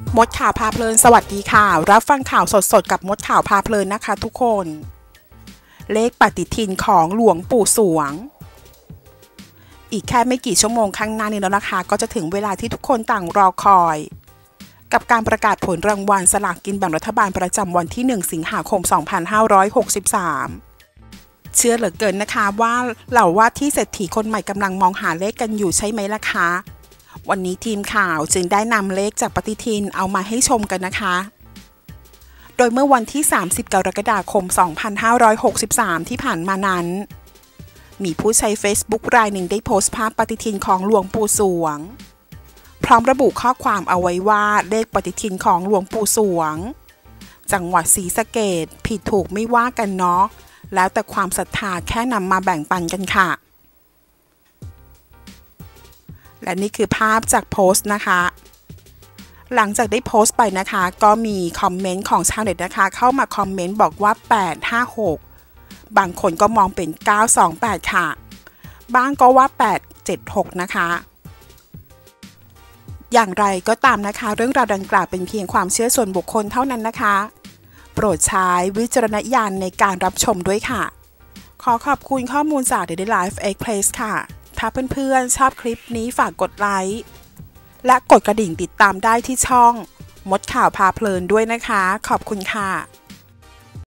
มดข่าวพาเพลินสวัสดีค่ะรับฟังข่าวสดๆกับมดข่าวพาเพลินนะคะทุกคนเลขปฏิทินของหลวงปู่สวงอีกแค่ไม่กี่ชั่วโมงข้างหน้านี้แล้วนะคะก็จะถึงเวลาที่ทุกคนต่างรอคอยกับการประกาศผลรางวัลสลากกินแบ่งรัฐบาลประจำวันที่1สิงหาคม2563เชื่อเหลือเกินนะคะว่าเหล่าว่าที่เศรษฐีคนใหม่กำลังมองหาเลขกันอยู่ใช่ไหมล่ะคะวันนี้ทีมข่าวจึงได้นำเลขจากปฏิทินเอามาให้ชมกันนะคะโดยเมื่อวันที่30กรกฎาคม2563ที่ผ่านมานั้นมีผู้ใช้ Facebook รายหนึ่งได้โพสต์ภาพปฏิทินของหลวงปู่สวงพร้อมระบุข้อความเอาไว้ว่าเลขปฏิทินของหลวงปู่สวงจังหวัดศรีสะเกษผิดถูกไม่ว่ากันเนาะแล้วแต่ความศรัทธาแค่นำมาแบ่งปันกันค่ะและนี่คือภาพจากโพสต์นะคะหลังจากได้โพสต์ไปนะคะก็มีคอมเมนต์ของชาวเน็ตนะคะเข้ามาคอมเมนต์บอกว่า856บางคนก็มองเป็น928ค่ะบ้างก็ว่า876นะคะอย่างไรก็ตามนะคะเรื่องราวดังกล่าวเป็นเพียงความเชื่อส่วนบุคคลเท่านั้นนะคะโปรดใช้วิจารณญาณในการรับชมด้วยค่ะขอขอบคุณข้อมูลจาก Daily Life Express ค่ะถ้าเพื่อนๆชอบคลิปนี้ฝากกดไลค์และกดกระดิ่งติดตามได้ที่ช่องมดข่าวพาเพลินด้วยนะคะขอบคุณค่ะ